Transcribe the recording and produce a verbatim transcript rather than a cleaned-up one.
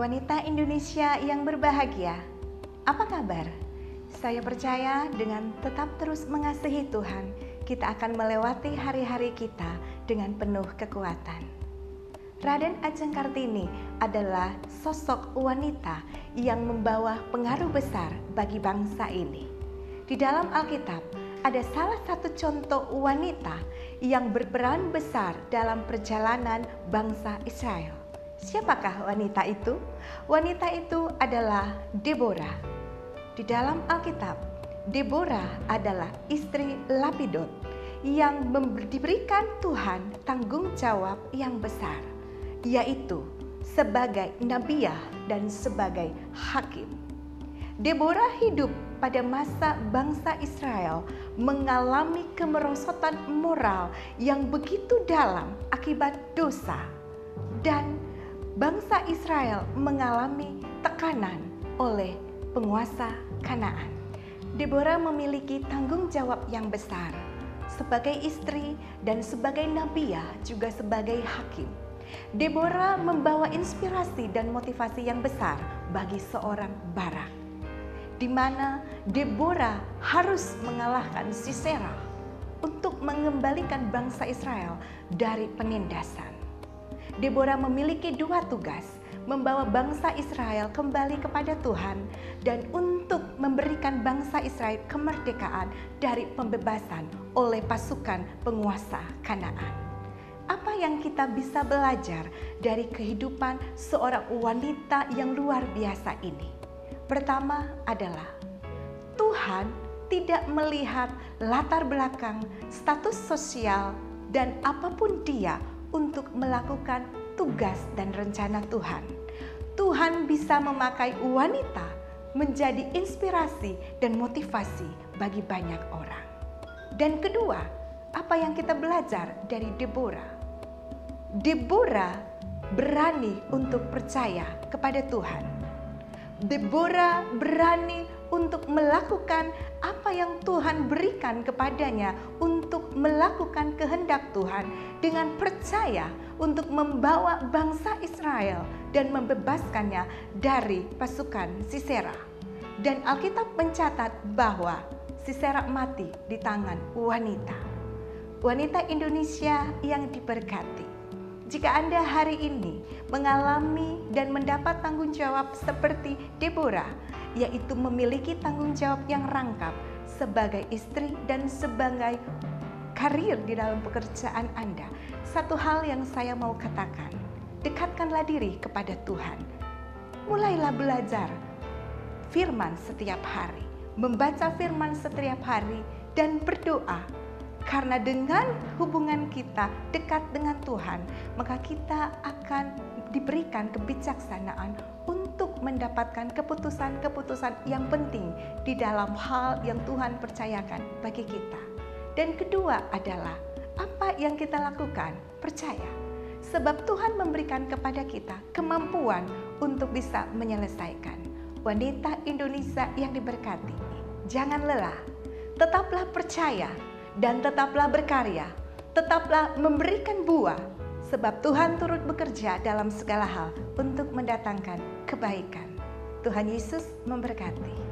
Wanita Indonesia yang berbahagia, apa kabar? Saya percaya dengan tetap terus mengasihi Tuhan, kita akan melewati hari-hari kita dengan penuh kekuatan. Raden Ajeng Kartini adalah sosok wanita yang membawa pengaruh besar bagi bangsa ini. Di dalam Alkitab, ada salah satu contoh wanita yang berperan besar dalam perjalanan bangsa Israel. Siapakah wanita itu? Wanita itu adalah Deborah. Di dalam Alkitab, Deborah adalah istri Lapidot yang diberikan Tuhan tanggung jawab yang besar, yaitu sebagai nabiah dan sebagai hakim. Deborah hidup pada masa bangsa Israel mengalami kemerosotan moral yang begitu dalam akibat dosa, dan bangsa Israel mengalami tekanan oleh penguasa Kanaan. Deborah memiliki tanggung jawab yang besar sebagai istri dan sebagai nabiah, juga sebagai hakim. Deborah membawa inspirasi dan motivasi yang besar bagi seorang Barak, di mana Deborah harus mengalahkan Sisera untuk mengembalikan bangsa Israel dari penindasan. Deborah memiliki dua tugas, membawa bangsa Israel kembali kepada Tuhan dan untuk memberikan bangsa Israel kemerdekaan dari pembebasan oleh pasukan penguasa Kanaan. Apa yang kita bisa belajar dari kehidupan seorang wanita yang luar biasa ini? Pertama adalah Tuhan tidak melihat latar belakang, status sosial, dan apapun dia untuk melakukan tugas dan rencana Tuhan. Tuhan bisa memakai wanita menjadi inspirasi dan motivasi bagi banyak orang. Dan kedua, apa yang kita belajar dari Deborah? Deborah berani untuk percaya kepada Tuhan. Deborah berani untuk melakukan apa yang Tuhan berikan kepadanya, untuk melakukan kehendak Tuhan dengan percaya untuk membawa bangsa Israel dan membebaskannya dari pasukan Sisera. Dan Alkitab mencatat bahwa Sisera mati di tangan wanita. Wanita Indonesia yang diberkati, jika Anda hari ini mengalami dan mendapat tanggung jawab seperti Deborah, yaitu memiliki tanggung jawab yang rangkap sebagai istri dan sebagai karir di dalam pekerjaan Anda, satu hal yang saya mau katakan, dekatkanlah diri kepada Tuhan. Mulailah belajar firman setiap hari, membaca firman setiap hari, dan berdoa. Karena dengan hubungan kita dekat dengan Tuhan, maka kita akan diberikan kebijaksanaan untuk mendapatkan keputusan-keputusan yang penting di dalam hal yang Tuhan percayakan bagi kita. Dan kedua adalah apa yang kita lakukan, percaya. Sebab Tuhan memberikan kepada kita kemampuan untuk bisa menyelesaikan. Wanita Indonesia yang diberkati, jangan lelah, tetaplah percaya, dan tetaplah berkarya, tetaplah memberikan buah, sebab Tuhan turut bekerja dalam segala hal untuk mendatangkan kebaikan. Tuhan Yesus memberkati.